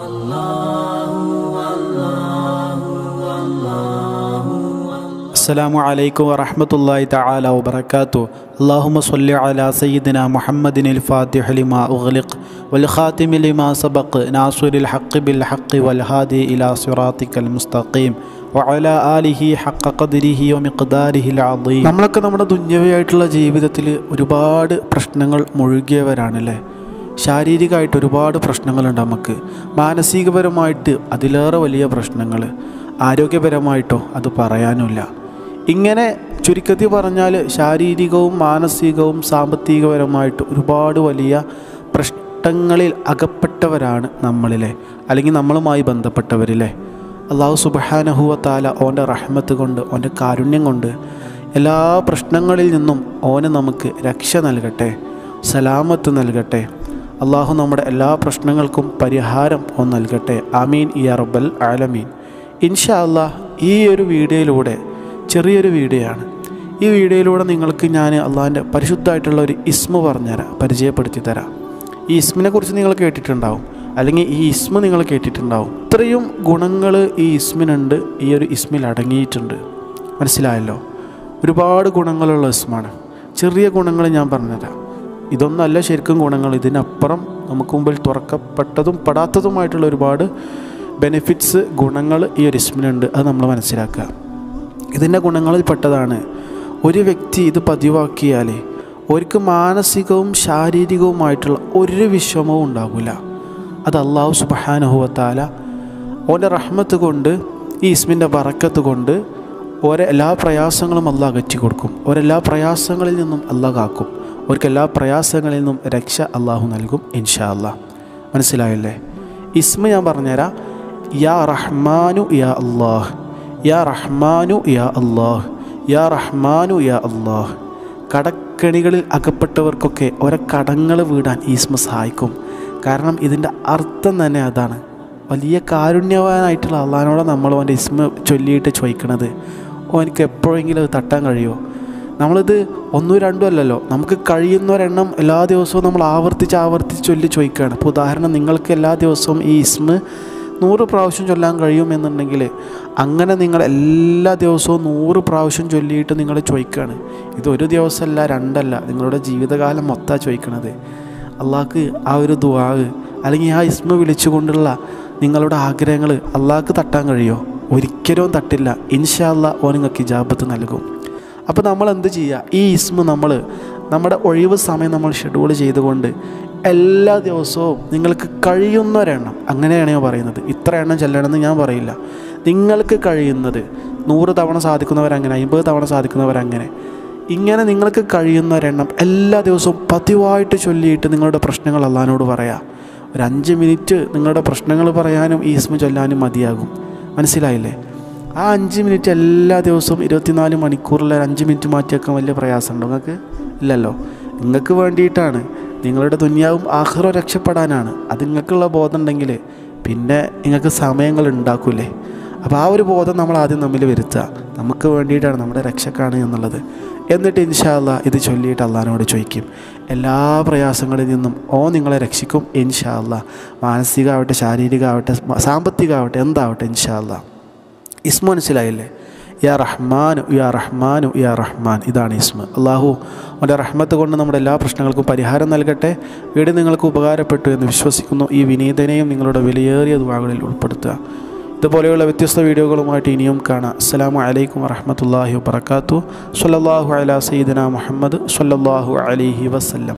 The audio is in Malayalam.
السلام عليكم ورحمة الله تعالى وبركاته. اللهم صل على سيدنا محمد الفاتح لما أغلق والخاتم لما سبق ناصر الحق بالحق والهادي إلى صراطك المستقيم وعلى آله حق قدره ومقداره العظيم. നമ്മളൊക്കെ നമ്മുടെ ദുന്യവിയായിട്ടുള്ള ജീവിതത്തിൽ ഒരുപാട് പ്രശ്നങ്ങൾ മുഴുകിയവരാണല്ലേ. ശാരീരികമായിട്ട് ഒരുപാട് പ്രശ്നങ്ങളുണ്ട് നമുക്ക്, മാനസികപരമായിട്ട് അതിലേറെ വലിയ പ്രശ്നങ്ങൾ, ആരോഗ്യപരമായിട്ടോ അത് പറയാനുമില്ല. ഇങ്ങനെ ചുരുക്കത്തിൽ പറഞ്ഞാൽ ശാരീരികവും മാനസികവും സാമ്പത്തികപരമായിട്ട് ഒരുപാട് വലിയ പ്രശ്നങ്ങളിൽ അകപ്പെട്ടവരാണ് നമ്മളിലെ, അല്ലെങ്കിൽ നമ്മളുമായി ബന്ധപ്പെട്ടവരിലെ. അല്ലാഹു സുബ്ഹാനഹു വ തആല ഓൻ്റെ റഹ്മത്ത് കൊണ്ട്, ഓൻ്റെ കാരുണ്യം കൊണ്ട് എല്ലാ പ്രശ്നങ്ങളിൽ നിന്നും ഓന് നമുക്ക് രക്ഷ നൽകട്ടെ, സലാമത്ത് നൽകട്ടെ. അള്ളാഹു നമ്മുടെ എല്ലാ പ്രശ്നങ്ങൾക്കും പരിഹാരം ഓൻ നൽകട്ടെ. ആമീൻ യാ റബ്ബൽ ആലമീൻ. ഇൻഷാ അല്ലാഹ് ഈ ഒരു വീഡിയോയിലൂടെ, ചെറിയൊരു വീഡിയോ ആണ്, ഈ വീഡിയോയിലൂടെ നിങ്ങൾക്ക് ഞാൻ അള്ളാഹിൻ്റെ പരിശുദ്ധമായിട്ടുള്ള ഒരു ഇസ്മ പറഞ്ഞുതരാം, പരിചയപ്പെടുത്തി തരാം. ഈ ഇസ്മിനെ കുറിച്ച് നിങ്ങൾ കേട്ടിട്ടുണ്ടാവും, അല്ലെങ്കിൽ ഈ ഇസ്മ നിങ്ങൾ കേട്ടിട്ടുണ്ടാവും. ഇത്രയും ഗുണങ്ങൾ ഈ ഇസ്മിനുണ്ട്, ഈ ഒരു ഇസ്മിൽ അടങ്ങിയിട്ടുണ്ട്. മനസ്സിലായല്ലോ? ഒരുപാട് ഗുണങ്ങളുള്ള ഇസ്മാണ്. ചെറിയ ഗുണങ്ങൾ ഞാൻ പറഞ്ഞുതരാം. ഇതൊന്നല്ല ശരിക്കും ഗുണങ്ങൾ, ഇതിനപ്പുറം നമുക്ക് മുമ്പിൽ തുറക്കപ്പെട്ടതും പെടാത്തതുമായിട്ടുള്ള ഒരുപാട് ബെനിഫിറ്റ്സ്, ഗുണങ്ങൾ ഈ ഒരു ഇസ്മിനുണ്ട്. അത് നമ്മൾ മനസ്സിലാക്കുക. ഇതിൻ്റെ ഗുണങ്ങളിൽ പെട്ടതാണ്, ഒരു വ്യക്തി ഇത് പതിവാക്കിയാൽ അവർക്ക് മാനസികവും ശാരീരികവുമായിട്ടുള്ള ഒരു വിഷമവും ഉണ്ടാകില്ല. അത് അല്ലാഹു സുബ്ഹാനഹു വ തആല ഓൻ്റെ റഹ്മത്ത് കൊണ്ട്, ഈ ഇസ്മിൻ്റെ ബറക്കത്ത് കൊണ്ട് ഓരോ എല്ലാ പ്രയാസങ്ങളും അല്ലാഹ് അകറ്റി കൊടുക്കും. ഓരെല്ലാ പ്രയാസങ്ങളിൽ നിന്നും അല്ലാഹ് കാക്കും. അവർക്ക് എല്ലാ പ്രയാസങ്ങളിൽ നിന്നും രക്ഷ അല്ലാഹു നൽകും ഇൻഷാ അല്ലാഹ്. മനസ്സിലായല്ലേ? ഇസ്മ ഞാൻ പറഞ്ഞുതരാം. യാ റഹ്മാനു യാ അല്ലാഹ്, യാ റഹ്മാനു യാ അല്ലാഹ്, യാ റഹ്മാനു യാ അല്ലാഹ്. കടക്കണികളിൽ അകപ്പെട്ടവർക്കൊക്കെ ഓരോ കടങ്ങൾ വീടാൻ ഈ ഇസ്മ സഹായിക്കും. കാരണം ഇതിൻ്റെ അർത്ഥം തന്നെ അതാണ്. വലിയ കാരുണ്യവാനായിട്ടുള്ള അള്ളാഹിനോട് നമ്മൾ അവൻ്റെ ഇസ്മ ചൊല്ലിയിട്ട് ചോദിക്കണത്, എനിക്ക് എപ്പോഴെങ്കിലും അത് തട്ടാൻ കഴിയുമോ? നമ്മളിത് ഒന്നും രണ്ടും അല്ലല്ലോ, നമുക്ക് കഴിയുന്നൊരെണ്ണം എല്ലാ ദിവസവും നമ്മൾ ആവർത്തിച്ച് ചൊല്ലി ചോദിക്കുകയാണ്. ഇപ്പോൾ ഉദാഹരണം, നിങ്ങൾക്ക് എല്ലാ ദിവസവും ഈ ഇസ്മ 100 പ്രാവശ്യം ചൊല്ലാൻ കഴിയുമെന്നുണ്ടെങ്കിൽ അങ്ങനെ നിങ്ങൾ എല്ലാ ദിവസവും 100 പ്രാവശ്യം ചൊല്ലിയിട്ട് നിങ്ങൾ ചോദിക്കുകയാണ്. ഇതൊരു ദിവസമല്ല, രണ്ടല്ല, നിങ്ങളുടെ ജീവിതകാലം മൊത്തം ചോദിക്കണത്. അള്ളാഹ്ക്ക് ആ ഒരു ദുആ, അല്ലെങ്കിൽ ആ ഇസ്മ വിളിച്ചുകൊണ്ടുള്ള നിങ്ങളുടെ ആഗ്രഹങ്ങൾ അള്ളാഹ്ക്ക് തട്ടാൻ കഴിയുമോ? ഒരിക്കലും തട്ടില്ല. ഇൻഷാ അല്ലാഹ് ഓൻ നിങ്ങൾക്ക് ഇജാബത്ത് നൽകും. അപ്പോൾ നമ്മൾ എന്ത് ചെയ്യുക? ഈ ഇസ്മ നമ്മൾ നമ്മുടെ ഒഴിവ് സമയം നമ്മൾ ഷെഡ്യൂൾ ചെയ്തുകൊണ്ട് എല്ലാ ദിവസവും നിങ്ങൾക്ക് കഴിയുന്നൊരെണ്ണം, അങ്ങനെയാണ് ഞാൻ പറയുന്നത്, ഇത്ര എണ്ണം ചെല്ലണമെന്ന് ഞാൻ പറയില്ല. നിങ്ങൾക്ക് കഴിയുന്നത് 100 തവണ സാധിക്കുന്നവരങ്ങനെ, 50 തവണ സാധിക്കുന്നവരങ്ങനെ, ഇങ്ങനെ നിങ്ങൾക്ക് കഴിയുന്നൊരെണ്ണം എല്ലാ ദിവസവും പതിവായിട്ട് ചൊല്ലിയിട്ട് നിങ്ങളുടെ പ്രശ്നങ്ങൾ അള്ളാഹിനോട് പറയാം. ഒരു 5 മിനിറ്റ് നിങ്ങളുടെ പ്രശ്നങ്ങൾ പറയാനും ഈ ഇസ്മ ചൊല്ലാനും മതിയാകും. മനസ്സിലായില്ലേ? ആ 5 മിനിറ്റ് എല്ലാ ദിവസവും 24 മണിക്കൂറിൽ 5 മിനിറ്റ് മാറ്റിവെക്കാൻ വലിയ പ്രയാസമുണ്ടോ നിങ്ങൾക്ക്? ഇല്ലല്ലോ. നിങ്ങൾക്ക് വേണ്ടിയിട്ടാണ്, നിങ്ങളുടെ ദുനിയാവും ആഖിറവും രക്ഷപ്പെടാനാണ്. അത് നിങ്ങൾക്കുള്ള ബോധം ഉണ്ടെങ്കിൽ പിന്നെ നിങ്ങൾക്ക് സമയങ്ങൾ ഉണ്ടാക്കൂലേ. അപ്പോൾ ആ ഒരു ബോധം നമ്മൾ ആദ്യം നമ്മിൽ വരുത്തുക. നമുക്ക് വേണ്ടിയിട്ടാണ്, നമ്മുടെ രക്ഷക്കാണ് എന്നുള്ളത്. എന്നിട്ട് ഇൻഷാ അല്ലാഹ് ഇത് ചൊല്ലിയിട്ട് അള്ളാഹിനോട് ചോദിക്കും. എല്ലാ പ്രയാസങ്ങളിൽ നിന്നും നിങ്ങളെ രക്ഷിക്കും ഇൻഷാ അല്ലാഹ്. മാനസികമാവട്ടെ, ശാരീരികമാവട്ടെ, സാമ്പത്തികമാവട്ടെ, എന്താവട്ടെ ഇൻഷാ അല്ലാഹ്. ഇസ്മ മനസ്സിലായില്ലേ? യാ റഹ്മാനു യാ റഹ്മാനു യാ റഹ്മാൻ. ഇതാണ് ഇസ്മ. അള്ളാഹു അവൻ്റെ റഹ്മത്ത് കൊണ്ട് നമ്മുടെ എല്ലാ പ്രശ്നങ്ങൾക്കും പരിഹാരം നൽകട്ടെ. വീണ്ടും നിങ്ങൾക്ക് ഉപകാരപ്പെട്ടു എന്ന് വിശ്വസിക്കുന്നു. ഈ വിനീതനെയും നിങ്ങളുടെ വിലയേറിയ ദുആകളിൽ ഉൾപ്പെടുത്തുക. ഇതുപോലെയുള്ള വ്യത്യസ്ത വീഡിയോകളുമായിട്ട് ഇനിയും കാണാം. അസ്സലാമു അലൈക്കും വറഹ്മത്തുള്ളാഹി വബറകാതുഹു. സ്വല്ലല്ലാഹു അലാ സയ്യിദിനാ മുഹമ്മദ് സ്വല്ലല്ലാഹു അലൈഹി വസല്ലം.